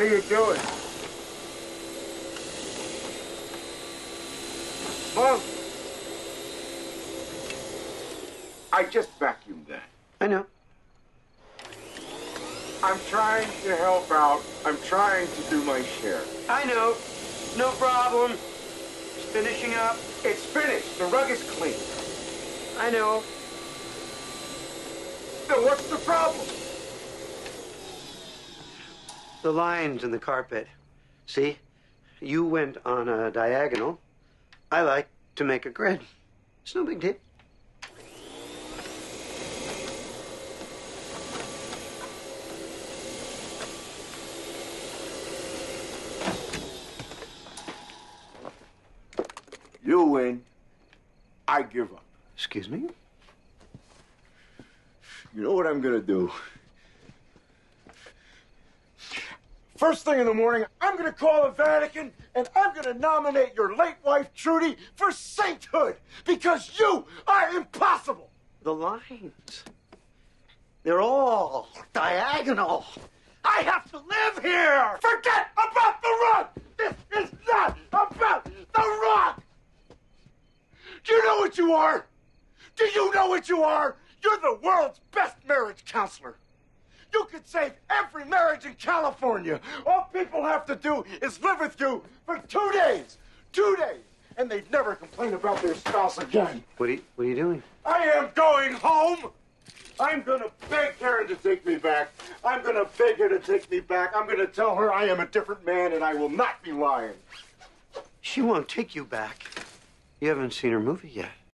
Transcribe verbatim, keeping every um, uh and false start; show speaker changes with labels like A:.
A: What are you doing? Mom! I just vacuumed that.
B: I know.
A: I'm trying to help out. I'm trying to do my share.
B: I know. No problem. Just finishing up.
A: It's finished. The rug is clean.
B: I know.
A: Then what's the problem?
B: The lines in the carpet. See? You went on a diagonal. I like to make a grid. It's no big deal.
A: You win. I give up.
B: Excuse me?
A: You know what I'm gonna do? First thing in the morning, I'm gonna call the Vatican and I'm gonna nominate your late wife, Trudy, for sainthood because you are impossible.
B: The lines. They're all diagonal.
A: I have to live here. Forget about the rug. This is not about the rug. Do you know what you are? Do you know what you are? You're the world's best marriage counselor. You could save every marriage in California. All people have to do is live with you for two days. Two days. And they'd never complain about their spouse again.
B: What are you, what are you doing?
A: I am going home. I'm going to beg Karen to take me back. I'm going to beg her to take me back. I'm going to tell her I am a different man and I will not be lying.
B: She won't take you back. You haven't seen her movie yet.